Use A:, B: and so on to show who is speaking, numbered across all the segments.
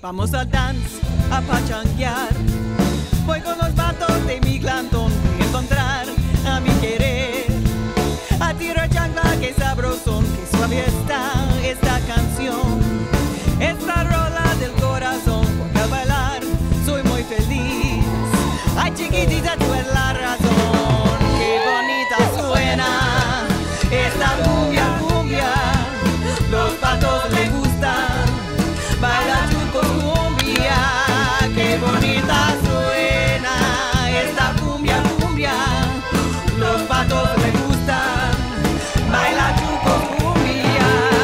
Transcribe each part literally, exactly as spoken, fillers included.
A: Vamos al dance, a pachanguear. Voy con los vatos de mi glantón, voy a encontrar a mi querer. A tiro chancla, que sabrosón, que suave está esta canción. Esta rola del corazón, porque al bailar soy muy feliz. Ay, chiquitita, tú eres la razón. Qué bonita suena esta cumbia, cumbia. Los patos le gustan, baila chuco cumbia. Qué bonita suena esta cumbia, cumbia. Los patos le gustan, baila chuco cumbia.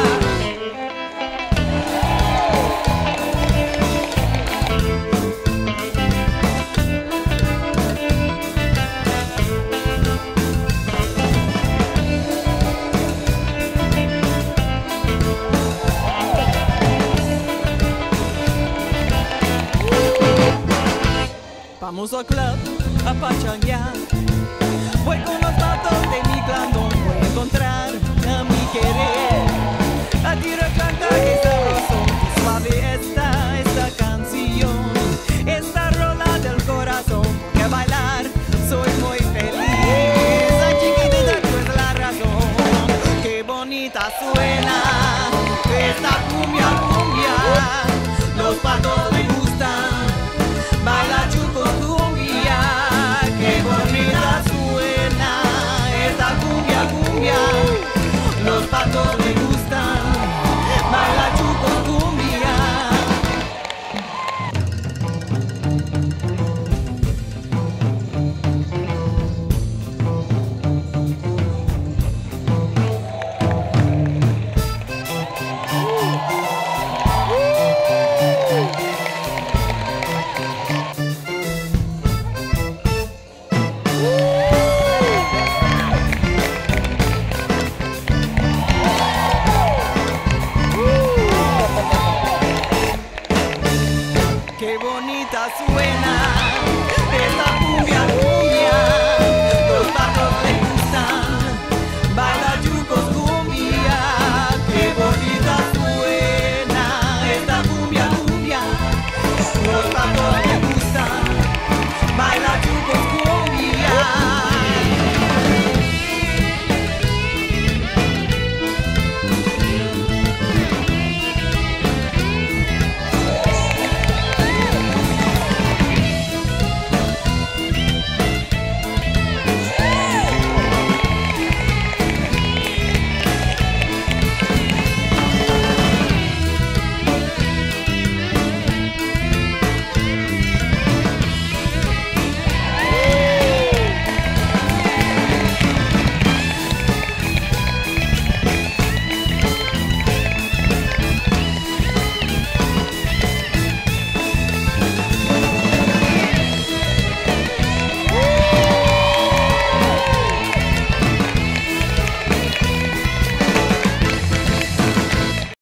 A: Vamos al club a pachanguear. Voy con los vatos de mi glantón, voy a encontrar a mi querer. A tiro canta que sabroso, que suave está esta canción. Esta rola del corazón, porque a bailar soy muy feliz. Ay, chiquitita, tú eres la razón. Qué bonita suena esta cumbia, cumbia. Los patos le gustan, baila chuco cumbia. Qué bonita suena esta cumbia, cumbia. Los patos le gustan, baila chuco cumbia. Qué bonita suena